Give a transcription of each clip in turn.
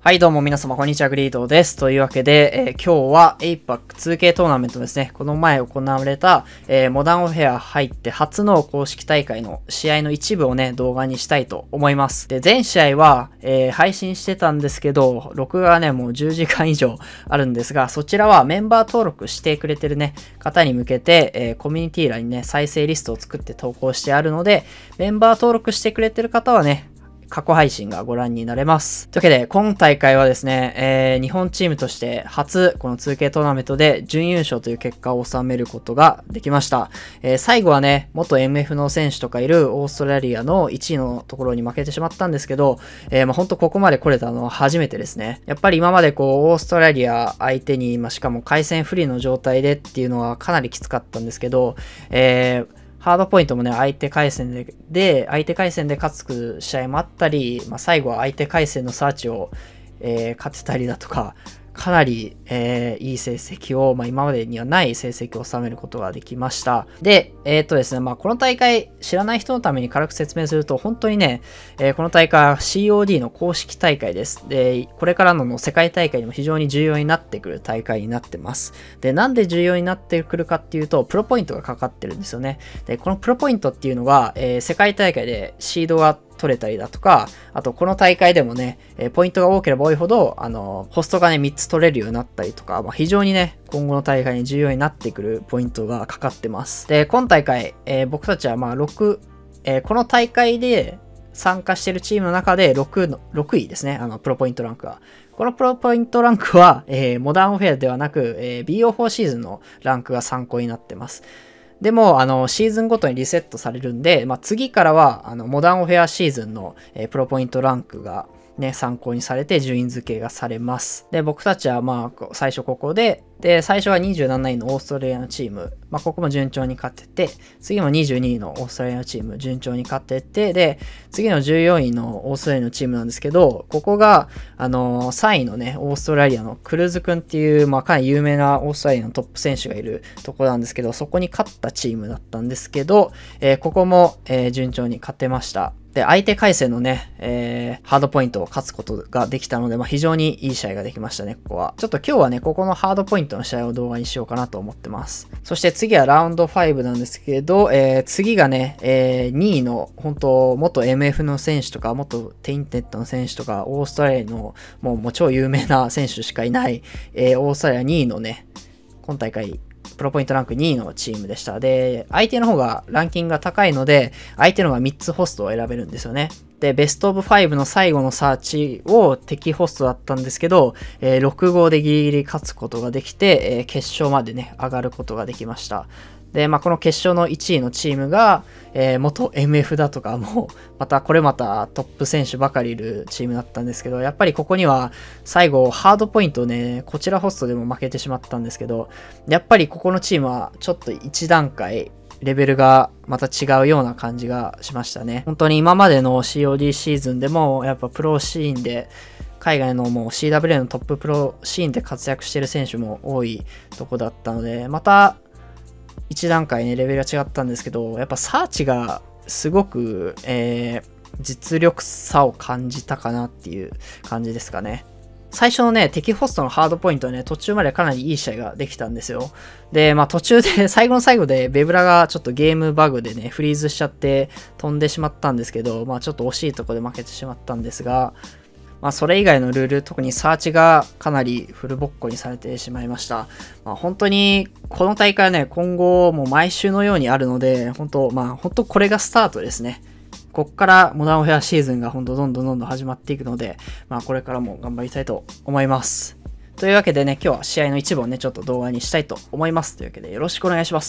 はい、どうも皆様、こんにちは、グリードです。というわけで、今日は APAC2K トーナメントですね。この前行われた、モダンオフェア入って初の公式大会の試合の一部をね、動画にしたいと思います。で、全試合は、配信してたんですけど、録画がね、もう10時間以上あるんですが、そちらはメンバー登録してくれてるね、方に向けて、コミュニティ欄にね、再生リストを作って投稿してあるので、メンバー登録してくれてる方はね、過去配信がご覧になれます。というわけで、今大会はですね、日本チームとして初、この 2K トーナメントで準優勝という結果を収めることができました。最後はね、元 MF の選手とかいるオーストラリアの1位のところに負けてしまったんですけど、ほんとここまで来れたのは初めてですね。やっぱり今までこう、オーストラリア相手に、しかも回戦不利の状態でっていうのはかなりきつかったんですけど、ハードポイントもね、相手回戦で勝つ試合もあったり、最後は相手回戦のサーチを、勝てたりだとか、かなり、いい成績を、今までにはない成績を収めることができました。で、ですね、この大会、知らない人のために軽く説明すると、本当にね、この大会は COD の公式大会です。で、これからの世界大会にも非常に重要になってくる大会になってます。で、なんで重要になってくるかっていうと、プロポイントがかかってるんですよね。で、このプロポイントっていうのが、世界大会でシードが取れたりだとか、あとこの大会でもね、ポイントが多ければ多いほど、ホストがね、3つ取れるようになったりとか、非常にね、今後の大会に重要になってくるポイントがかかってます。で、今大会、僕たちはこの大会で参加しているチームの中で6位ですね、プロポイントランクは。このプロポイントランクは、モダンオフェアではなく、BO4 シーズンのランクが参考になってます。でも、シーズンごとにリセットされるんで、次からは、モダンオフェアシーズンの、プロポイントランクがね、参考にされて順位付けがされます。で、僕たちは最初ここで、最初は27位のオーストラリアのチーム、ここも順調に勝ってて、次も22位のオーストラリアのチーム、順調に勝ってて、で、次の14位のオーストラリアのチームなんですけど、ここが、3位のね、オーストラリアのクルーズ君っていう、かなり有名なオーストラリアのトップ選手がいるところなんですけど、そこに勝ったチームだったんですけど、ここも、順調に勝てました。で、相手回戦のね、ハードポイントを勝つことができたので、非常にいい試合ができましたね、ここは。ちょっと今日はね、ここのハードポイントの試合を動画にしようかなと思ってます。そして次はラウンド5なんですけど、次がね、2位の、本当元 MF の選手とか、元テインテッドの選手とか、オーストラリアのもう超有名な選手しかいない、オーストラリア2位のね、今大会、プロポイントランク2位のチームでした。で、相手の方がランキングが高いので、相手の方が3つホストを選べるんですよね。で、ベストオブ5の最後のサーチを敵ホストだったんですけど、6-5でギリギリ勝つことができて、決勝までね、上がることができました。で、この決勝の1位のチームが、元 MF だとかも、またトップ選手ばかりいるチームだったんですけど、やっぱりここには最後ハードポイントね、こちらホストでも負けてしまったんですけど、やっぱりここのチームはちょっと一段階レベルがまた違うような感じがしましたね。本当に今までの COD シーズンでもやっぱプロシーンで海外のもう CWA のトッププロシーンで活躍している選手も多いとこだったので、また一段階ね、レベルが違ったんですけど、やっぱサーチがすごく、実力差を感じたかなっていう感じですかね。最初のね、敵ホストのハードポイントはね、途中までかなりいい試合ができたんですよ。で、途中で、最後の最後で、ベブラがちょっとゲームバグでね、フリーズしちゃって飛んでしまったんですけど、ちょっと惜しいところで負けてしまったんですが、それ以外のルール、特にサーチがかなりフルボッコにされてしまいました。本当に、この大会はね、今後もう毎週のようにあるので、本当これがスタートですね。こっからモダンオフェアシーズンが本当どんどん始まっていくので、これからも頑張りたいと思います。というわけでね、今日は試合の一部をね、ちょっと動画にしたいと思います。というわけでよろしくお願いします。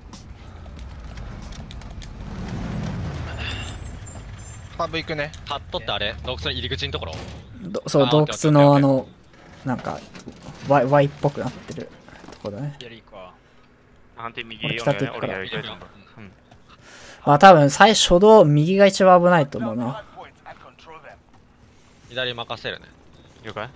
ハブ行くね。 ハットってあれ洞窟の入り口のところそう、洞窟のなんか、Y っぽくなってるところだね。 左行くわ。 判定右来た時から。 うん、 多分初動右が一番危ないと思うな。 左任せるね。 了解。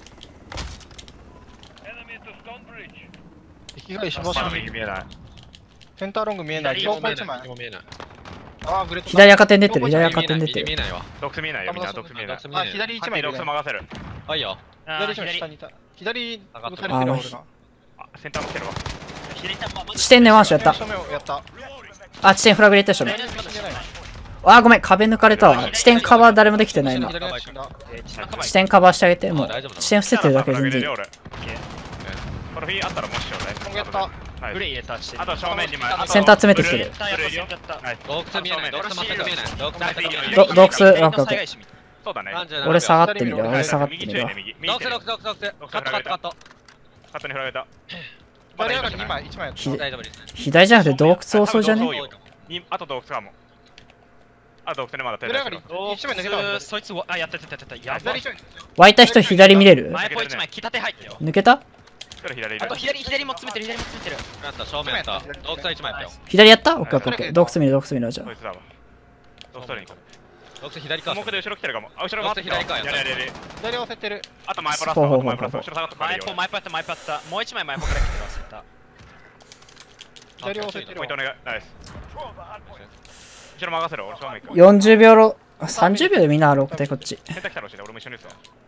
敵が石橋まだ右見えない。 センターロング見えない。 左も見え 1枚ない。見えない。 あー、グレッド。 左赤点出てる、左赤点出てる。 右見えないわ。 ドックス見えないよ、みんなドックス見えない。 あ、左1枚ドックス任せる。 あ、いいよ。 左左下にいた。左上がってる打たれてる俺が。 あ、センターも来てるわ。 左下ま地点でワンショットやっ正面をやった。 た。地点フラグ入れたでしょね。 死んでない。 ごめん、壁抜かれたわ。地点カバー誰もできてない今。 左のやつ死んだ。 地点カバーしてあげて、もう大丈夫なの地点伏せてるだけで全然いい。 俺。トロフィーあったらもしようね。 今後やった。 グレー入れたしてあと正面に枚。 センター詰めてきてる。 洞窟見えない。洞窟全く見えない。洞窟全く見えない。 洞窟、オッケーオッケー。 そうだね。 俺下がってみるよ。俺下がってみるよ。 洞窟、洞窟、洞窟。カット、カット、カット。 カットに振られた。 左上がり2枚、1枚やった。 大丈夫ですね。 左じゃなくて洞窟遅いじゃね？ あと洞窟かも。あ、洞窟でまだ手左上がり1枚抜けたわ。 そいつやったやば左1枚。 湧いた人左見れる？ 前ポ1枚北手入ったよ。 抜けた？ 左いるあと左も詰めてるやった、正面やった。洞窟は1枚やったよ。 左やった？オッケーオッケー。洞窟見る洞窟見るじゃあ。 こいつだわ。洞窟に行く。 洞窟左か。 目で後ろ来てるかも。あ、後ろ回ってきた。 洞窟左かやれ。 左を押せてる。 あと前プラス後前プラス後ろ下がった前ポやったもう1枚前ポから来てる忘れた。 左を押せてるポイントお願い。ナイス。後ろ任せろ。俺正面行く。 40秒ろ、30秒でみんな歩くてこっち。 洗濯来たらしいね。俺も一緒にですわ。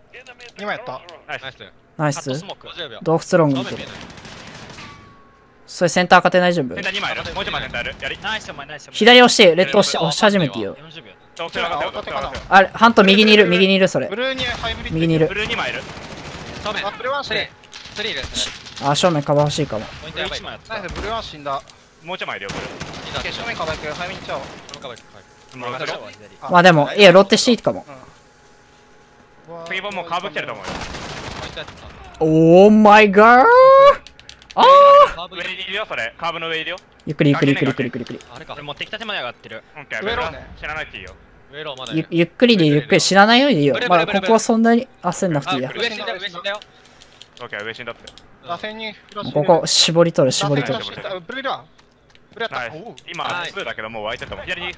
2枚やった。 ナイス。 ナイス。 ナイスカットス。モーク 50秒。 洞窟ロングいける。それセンター勝てない準備センター2枚いる。もう1枚センターいる。やり。 ナイスお前ナイス。 左押して、レッド押し始めていいよ。 40秒。 洞窟上がってる。 あれ、ハント右にいる、それブ。ルーにハイブリッド。 右にいるブ。ルー2枚いる。 正面。 あ、ブルーワン死んだ。 スリーです。 正面カバー欲しいかも。 ポイントやばい。 1枚やっナイス、ブルーワン死んだ。 もう1枚いるよ。ブルー。 オッケー、正面カバー行く。早めに行っちゃおう。 任せろ。 あまあでも、いや、ロッテしていいかも。 次もうカーブ来てると思うよ。 オーマイガー。ああ。 上にいるよ、それ。カーブの上いるよ。 ゆっくりゆっくりゆっくりゆっくりゆっくりゆっくり。 あれか俺。もう出来たてまで上がってる。 オッケー、 上ローね知らないっていいよ。 上ローまだゆっくりでゆっくり知らないようにいいよ。まあここはそんなに焦んなくていいや。 上死んだよ、上死んだよ。 オッケー、上死んだって。 打線にフラッシュ。 ここ絞り取る絞り取る。 ブルーだ。ブルーやった。 ナイス。今、2だけどもう湧いてると思う。左に。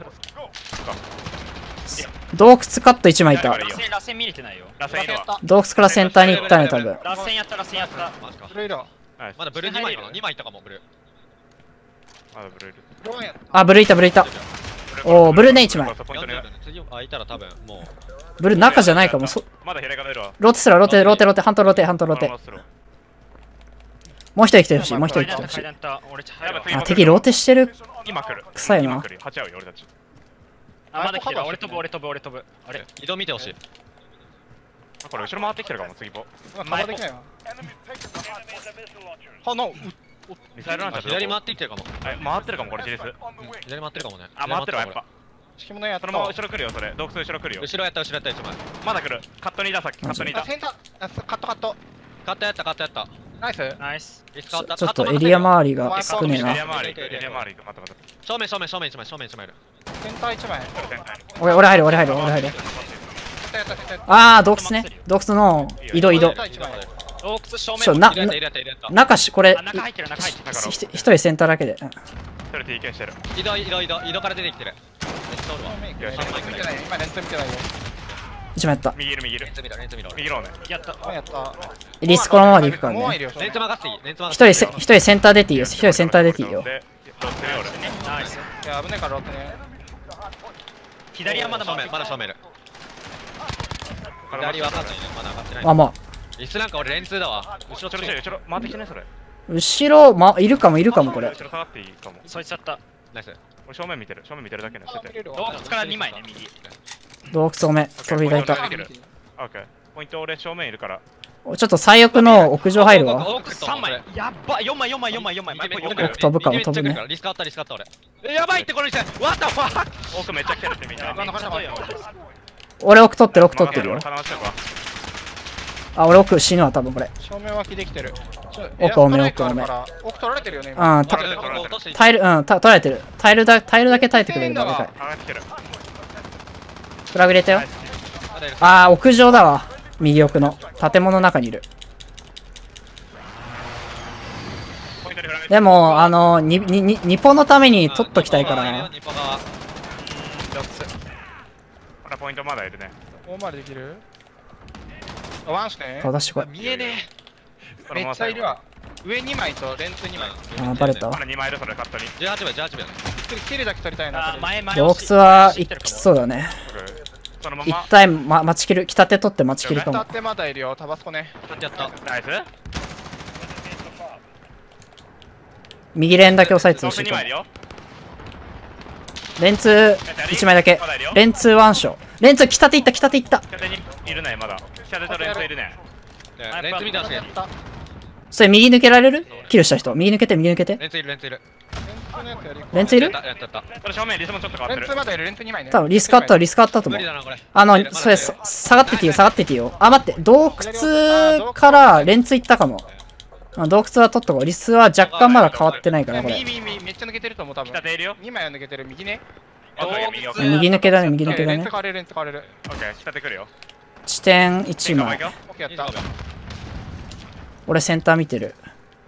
洞窟カット1枚いた。 螺旋見れてないよ。 ラセンいるわ。 洞窟からセンターに行ったね多分。 螺旋やった。 マジかブルーだ。 まだブルー2枚かな。2枚いったかも、ブルー。 まだブルーいる。 ブルーワンやった。 あブルーいたブルーいた。おーブルーね1枚。 ポイントね 40秒ね。次、いたら多分、もう。 ブルー中じゃないかも。 まだ左から出るわ。 ローテすらローテハントローテ。もう一人来てほしい。もう一人来てほしい。 俺あ敵ローテしてる。 今来る。 臭いな今来る。8合うよ、俺たち。 まだ来てる。俺飛ぶ。あれ移動見てほしい。 あ、これ後ろ回ってきてるかも、次ポ。 カバーできないわ。あ、の、 ミサイルランチャー左回ってきてるかも。 回ってるかも、これ、ジリス。 左回ってるかもね。 あ、回ってるわ、やっぱ。 敷物やった。 そのまま後ろ来るよ、それ。洞窟後ろ来るよ。 後ろやった、1枚。 まだ来る。カットにいた、さっき。カットにいた。 センター、カット。 カットやった。 ナイス。 ナイス。 リス変わった。 ちょっとエリア周りが少ねえエリな。 ア周り行く。エリア周り行く。待って。 正面1枚いる。 センター1枚。 俺入る。あー洞窟ね。洞窟の移動。 洞窟正面。 入れた。 中しこれ中入ってる。 一人センターだけで。 それ TK してる。 移動から出てきてる。 今レンズ見てないよ。 1枚やった。 右いる。 レンズ見ろ。 右ローね。 やった。 やった。 リスこのままでいくからね。 レンズ任せていい。 一人センター出ていいよ。一人センター出ていいよ。 で、ロッテね、 ナイス。 いや、危ねえからロッテね。 左はまだ正面いる。左分かんないね。まだ上がってない。 まあ。 リスなんか俺レンズだわ。後ろ後ろ、回ってきてね、それ。 後ろいるかもこれ。 後ろ下がっていいかも。 そいつだった。 ナイス。 俺正面見てるだけね、してて。 洞窟から2枚ね、右。 洞窟ごめん。トロフィーがいた。 オッケー。ポイント俺正面いるから。 ちょっと最悪の屋上入るわ。 洞窟3枚。やっば、4枚。 奥飛ぶかも飛ぶね。 リス変わった俺。やばいってこの人。What the fuck。 奥めっちゃ来てるってみんな。 俺奥取ってるよ。 絡まってるわ。 あ、俺奥死ぬわ多分これ。 正面脇できてる。 奥多め。 奥取られてるよね。今。 タイル取られてる。タイルだけ耐えてくれるのでかい。 上がってきてる。 フラグ入れたよ。あー屋上だわ。右奥の建物の中にいる。でも日本のために取っときたいから。 ポイントまだいるね。 大回りできる？ワンして。 顔出してこい。 見えねえ。めっちゃいるわ。上2枚とレンズ2枚。 あーバレたわ。 まだ2枚いる、それカットに。 18秒。 キルだけ取りたいな。 洞窟はきつそうだね。 一そのまま。 体待ちきる。北手取って待ちきるかも。 下手まだいるよ、タバスコね。 やった。 ナイス。 右レーンだけ押さえてほしい 2 かも枚いる。よ。 レンツ1枚だけ。レンツワンショー。レンツ北手いった、北手いった。 北手にいるね、まだ。北手とレンズいるね。 レンズ見てほしい。レンそれ右抜けられる？キルした人。右抜けて、右抜けて。 ズいる、レンズいる。 レンツいる？ やった。 これ正面リスもちょっと変わってる。 レンツまだいる、レンツ2枚ね。 多分リスクあった、リスクあったと思う。 無理だな、これ。 それ、下がってていいよ、下がってていいよ。あ、待って、洞窟からレンツいったかも。洞窟は取っとこう。リスは若干まだ変わってないから、これ。 右めっちゃ抜けてると思う、多分。 北手いるよ。 2枚は抜けてる、右ね。 右抜けだね、右抜けだねレンツ。変われる、レンツ変われる。 オッケー、北手来るよ。 地点1枚。 オッケーやった。 俺センター見てる。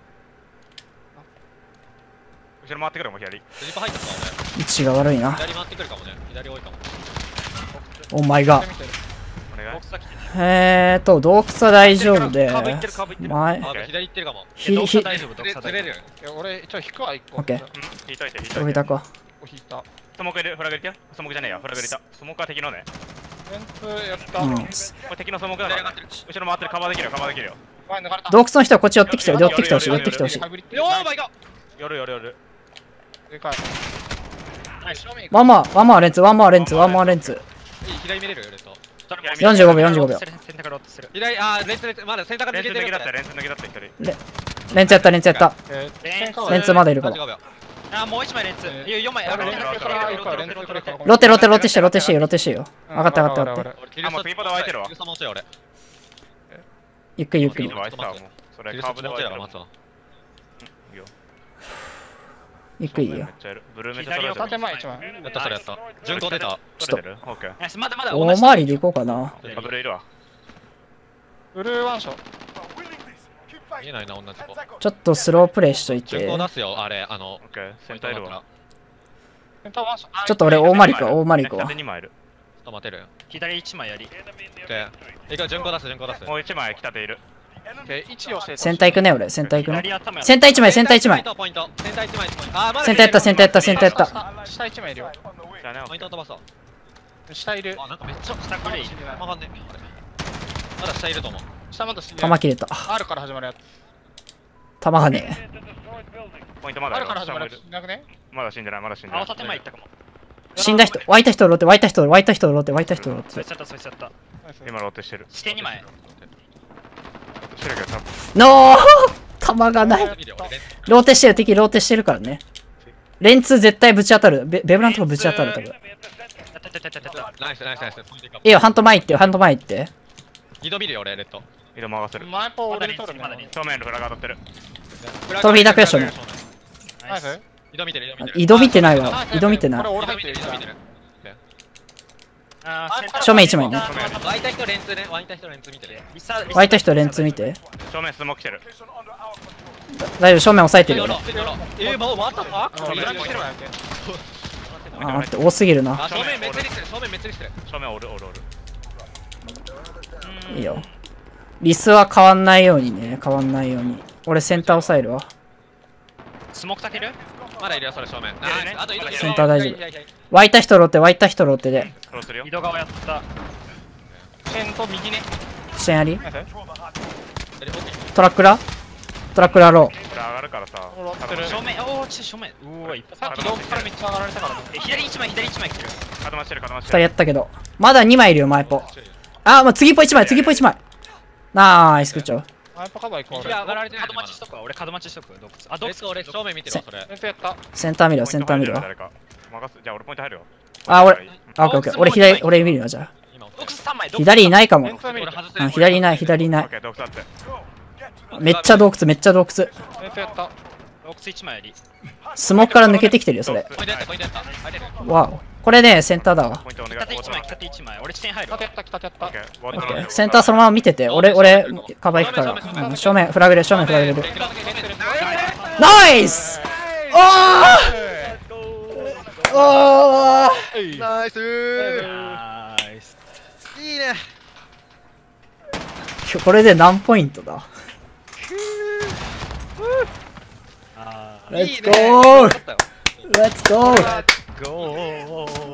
後ろ回ってくるもん、左。 スリッパ入ったか、 位置が悪いな。 俺。左回ってくるかもね。左多いかも。 お前が。 お願い。 洞窟は大丈夫で。 カブ行ってる、カブ行ってる。 前。 左行ってるかも。 大丈夫、 ずれるよ。 俺、ちょ、引くわ、1個。 オッケー。 引いといて、引いと飛びいて。 たか。 引いた。 スモークいる、フラグいるよ。スモークじゃねえや、フラグいた。スモークは敵のね。 レンツやった。 うん。 これ敵のスモークだから。後ろ回ってる、カバーできるよ、カバーできるよ。 前抜かれた。 洞窟の人はこっち寄ってきて、寄ってきてほしい、寄ってきてほしい。 ハイブリッドよー、マイガー。 夜。 でかい。 ワンマーレンツ、ワンマーレンツ、ワンマーレンツ。 左見れるよ、レント。 45秒、45秒。 選択ロットする。 左、レンズ、まだ選択レンズ抜けだった、 抜けてるから。 レンズ抜けだった、一人。 レンツやった、レンツやった。レンツまだいるかも。 35秒。 あ、もう1枚レンツ。4枚。 レンツこれこれレンツこれこれロテしてよ、ロテしてよ。分かった分かった分かった。 あ、もうスピード湧いてるわ。 キルサ持ちよ、俺。 ゆっくりゆっくりスピード。湧いてたわもう。それカーブで湧いてるわ。 待つわ。 ゆっくりいいよめっ。ちゃいる。ブルーめっちゃ取られてる。 縦前1枚。 やった、それやった。順行出た。 取れてるオッケー。 ナイス、まだまだ大回りで行こうかな。 あ、ブルーいるわ。 ブルーワンショー。 見えないな、同じ子。 ちょっとスロープレイしといて。 順行出すよ、あれ、 オッケー、センターいるわ。 センターワンショー。 ちょっと俺大回りか、大回り行こ北手2枚いる。 ちょっと待てる。 左1枚やり。 いいか、順行出す、順行出す。 もう1枚北手いる。 位置をして。 う。センター行くね、俺。センター行くね。 左頭やセンター1枚、センター1枚。 ポイント、センター1枚。あ、まだセンターやった、センターやった、センターやった。 下1枚いるよ。 じゃあね、 ポイントを飛ばそう。 下いる。 あ、なんかめっちゃ下クレイ。 わかんねえ。まだ下いると思う。 下まだ死んで弾切れた。 R から始まるやつ。 弾がねポイントまだい R る。 から始まるやつ。 下もいる死んなくね？ まだ死んでない、まだ死んでない。 青建前行ったかも。 死んだ人、湧いた人ロテ、湧いた人ロテ、湧いた人ロテ。 そいつやった、そいつやった。 今ローテしてる。 視点2枚。 してるけど多分。 ノー弾がない。ローテしてる、敵ローテしてるからね。レンツ絶対ぶち当たる。ベブランとかぶち当たる、多分。 やった。 ナイス、ナイス、ナイス。 いいよ、ハント前行ってよ、ハント前行って。 二度見るよ、俺、レッド。 移動任せる。 前ポー俺で取るまだねね。 正面のフラグ当たってる。 トロフィーだけでしょね。 ナイス。 二度見てる、 井戸見てないわ。井戸見てないこれ。俺入ってる。 正面1枚ね。 湧いた人レンツね、湧いた人レンツ見てる。 湧いた人レンツ見て。 正面スモーク来てる。 大丈夫、正面押さえてるよ。 もう回ったかいらんしてるわよ。 あ、待って、多すぎるな。 正面めっちゃリスてる、正面めっちゃリスてる。 正面おる。 いいよ。リスは変わんないようにね、変わんないように。俺センター押さえるわ。 スモークたける？ まだいるよ、それ正面。あとセンター大丈夫。湧いた人ロテ、湧いた人ロテで。 クロスするよ移。動側やった。 チェーンと右ね。 支援ありナイス。 トラックラロー。 上がるからさ。 ローってる。 正面、おー、正面。うわ、いっぱい。 さっき洞窟からめっちゃ上がられたからね。 左1枚来てる。 固まってる。 2人やったけど。まだ2枚いるよ、前ポ。あ、もう次ポ1枚、次ポ1枚。ナイス、グッジョブ。 前ポカバー行こう。 上がられてない。 角待ちしとくわ。俺角待ちしとく。洞窟。あ、洞窟俺正面見てるわ、それ。 レンツやった。 センター見るわ、センター見るわ。 誰か任す。じゃあ俺ポイント入るよ。 あ、俺、あ、オッケーオッケー。俺左、俺見るわ、じゃあ。 洞窟3枚。 左いないかもレン。ツは見る。 うん、左いない、左いないオッ。ケー、洞窟あって。 めっちゃ洞窟、めっちゃ洞窟。 レンツやった。 洞窟1枚やり。 スモークから抜けてきてるよ、それ。 ポイントやった、ポイントやった。入れる。 わお。これね、センターだわ。 ポイントお願い。 北手1枚、北手1枚。俺地点入るわ北手や。った、北手やった。 オッケー。 オッケーセンターそのまま見てて。俺、カバー行くから。うん、正面、フラグレ、正面フラグレる。ナイスおーおーナイスー。 ナイス。 いいね。 これで何ポイントだあレッツゴーレッツゴーー。ゴー。